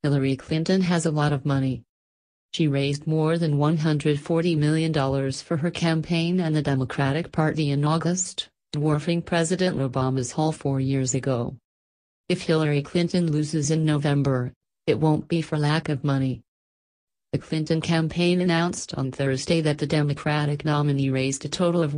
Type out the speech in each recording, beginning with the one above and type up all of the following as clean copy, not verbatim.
Hillary Clinton has a lot of money. She raised more than $140 million for her campaign and the Democratic Party in August, dwarfing President Obama's haul 4 years ago. If Hillary Clinton loses in November, it won't be for lack of money. The Clinton campaign announced on Thursday that the Democratic nominee raised a total of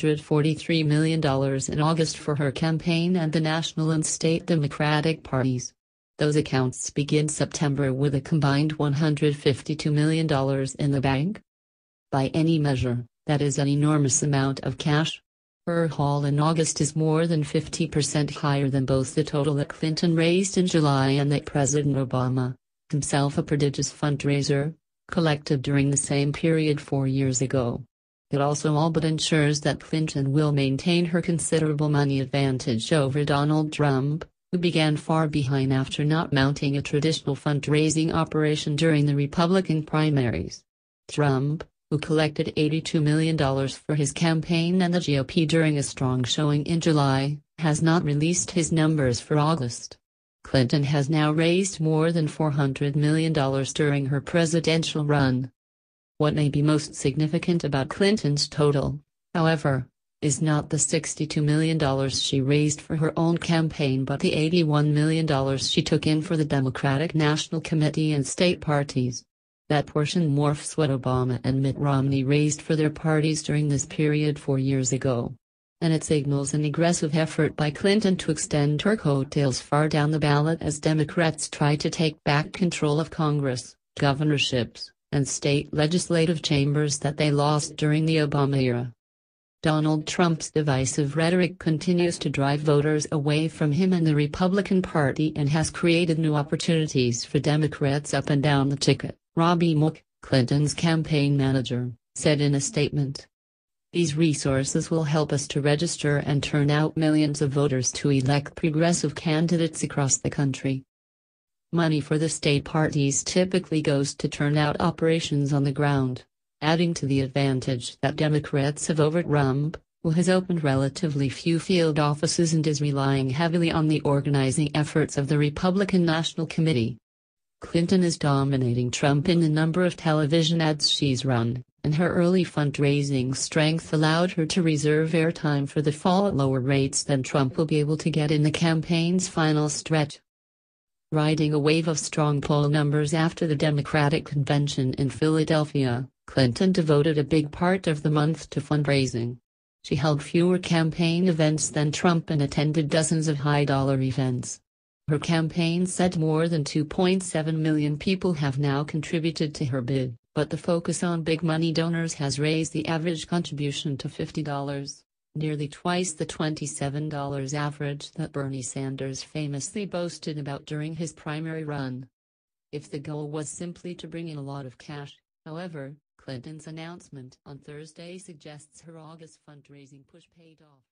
$143 million in August for her campaign and the national and state Democratic parties. Those accounts begin September with a combined $152 million in the bank. By any measure, that is an enormous amount of cash. Her haul in August is more than 50% higher than both the total that Clinton raised in July and that President Obama, himself a prodigious fundraiser, collected during the same period 4 years ago. It also all but ensures that Clinton will maintain her considerable money advantage over Donald Trump, who began far behind after not mounting a traditional fundraising operation during the Republican primaries. Trump, who collected $82 million for his campaign and the GOP during a strong showing in July, has not released his numbers for August. Clinton has now raised more than $400 million during her presidential run. What may be most significant about Clinton's total, however, is not the $62 million she raised for her own campaign but the $81 million she took in for the Democratic National Committee and state parties. That portion morphs what Obama and Mitt Romney raised for their parties during this period 4 years ago. And it signals an aggressive effort by Clinton to extend her coattails far down the ballot as Democrats try to take back control of Congress, governorships, and state legislative chambers that they lost during the Obama era. Donald Trump's divisive rhetoric continues to drive voters away from him and the Republican Party and has created new opportunities for Democrats up and down the ticket, Robbie Mook, Clinton's campaign manager, said in a statement. These resources will help us to register and turn out millions of voters to elect progressive candidates across the country. Money for the state parties typically goes to turnout operations on the ground, adding to the advantage that Democrats have over Trump, who has opened relatively few field offices and is relying heavily on the organizing efforts of the Republican National Committee. Clinton is dominating Trump in the number of television ads she's run, and her early fundraising strength allowed her to reserve airtime for the fall at lower rates than Trump will be able to get in the campaign's final stretch. Riding a wave of strong poll numbers after the Democratic convention in Philadelphia, Clinton devoted a big part of the month to fundraising. She held fewer campaign events than Trump and attended dozens of high-dollar events. Her campaign said more than 2.7 million people have now contributed to her bid, but the focus on big-money donors has raised the average contribution to $50, nearly twice the $27 average that Bernie Sanders famously boasted about during his primary run. If the goal was simply to bring in a lot of cash, however, Clinton's announcement on Thursday suggests her August fundraising push paid off.